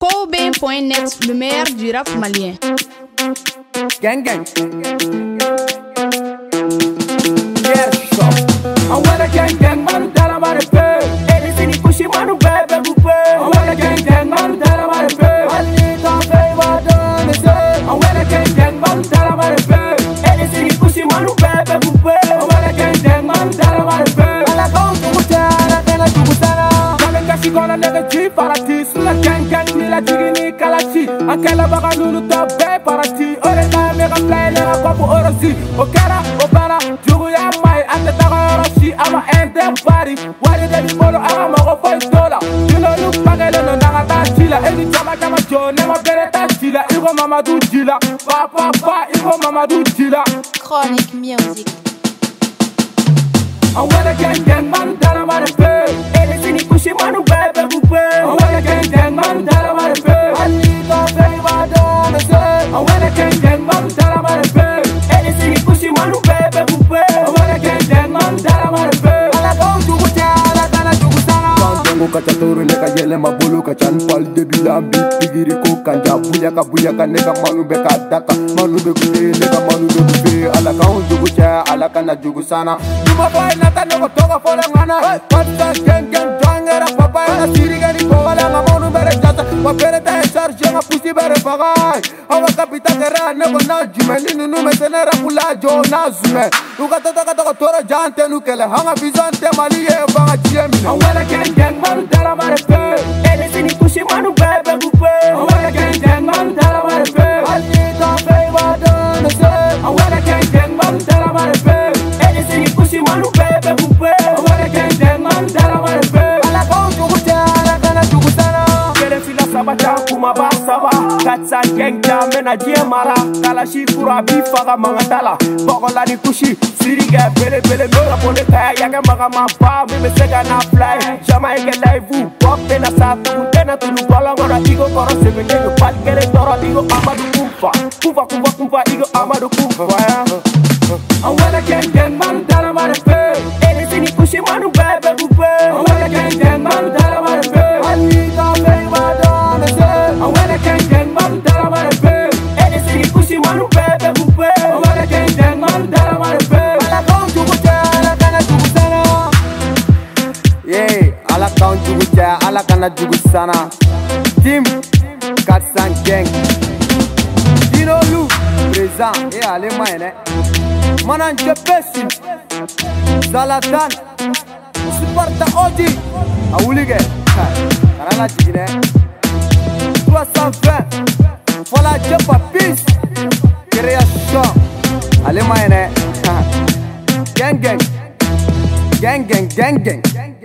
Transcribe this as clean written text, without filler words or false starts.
Fobe.net, le meilleur du rap malien. Gang gang. Yeah, shop. I wanna gang gang, manu dala mare pe. Edisini kushi manu bebe bupe. I wanna gang gang, manu dala mare pe. Alita feiwa done se. I wanna gang gang, manu dala mare pe. Edisini kushi manu bebe bupe. I wanna gang gang, manu dala mare pe. Ala kau tukuta, ala kena tukutana. Kami kasi kona nega ji parati. Sula gang gang ni la jigini kalachi. Akela baka lulu tobe parati. Ore ka mega play nega kopu orosi. Okara, obara, jugu ya mai ante taka orosi. Ama ente bari. Wari de bolo ama mago foi dola. You know look pagele no nanga ta chila. Edi chama chama jo nema bere ta chila. Igo mama du chila. Pa pa pa igo mama du chila. Chronic Music. I wanna gang gang manu dala mare pe. Edisini kushi manu bebe bupe. I wanna gang gang manu dala mare pe. Alita feiwa done se. I wanna gang gang manu dala mare pe. Edisini kushi manu bebe bupe. I wanna gang gang manu dala mare pe. Ala kau tukuta, ala kana tukutana. Kantongo kaca turu neka yele mabulu kacan pal debi lambi pigiri ko kanja buya ka neka manu beka daka manu beku neka manu beku ala kau tukuta, ala kana tukutana. Duma boy nata nogo toga fole ngana. Pasta gang gang jangera papa na siriga ni ko ala manu bere jata. Wa bere ta charge nga pusi bere bagai. Awa kapita kera nego na jumeni nunu mesenera kula jo na zume. Uka tota toro jante nukele hanga bizante maliye banga chiemi. I wanna gang gang manu dala mare pe. Edisini kushi manu bebe bupe. I wanna gang gang manu dala mare pe. Alita feiwa done se. I wanna gang gang manu dala mare pe. Edisini kushi manu bebe bupe. I wanna gang gang manu dala mare pe. Ala kau tukuta, ala kana tukutana. Kere fila sabata kuma ba saba. Katsa gang jam mena diemara. Kalashi kura bifaga mangatala. Bokola ni kushi siriga bele bele mera pone kaya yaga maga mapa. Mime sega na fly. Jama ege live pop tena satu tena tulu bala ngora igo koro sebenye yo pal kere toro igo amadu kumfa. Kumfa igo amadu kumfa. I wanna gang gang manu dala mare pe. Edisini kushi manu bebe bupe. I wanna gang gang manu dala mare pe. Alita feiwa done se. I wanna gang gang manu dala mare pe. Edisini kushi manu bebe bupe. I wanna gang gang manu dala mare pe. Ala kau tukuta, ala kana tukutana. Yeah, ala kau tukuta, ala kana tukutana. Team 400 gang. Dino Lu présent et allez maine. Manan Jepesi Zalatan Sparta Odi Awulige Karana Tigine 320 Fola Jepa Peace Création Allez maine. Gang gang.